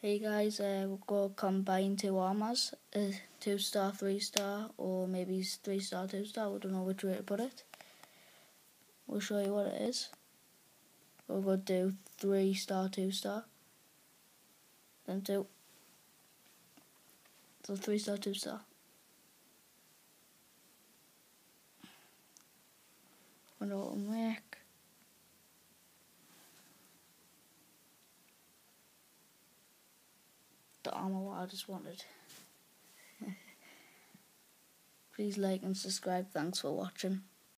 Hey guys, we're going to combine two armours, 2-star, 3-star, or maybe 3-star, 2-star, we don't know which way to put it. We'll show you what it is. We're going to do 3-star, 2-star, then 2. So 3-star, 2-star. Wonder what we'll make. The armour what I just wanted. Please like and subscribe. Thanks for watching.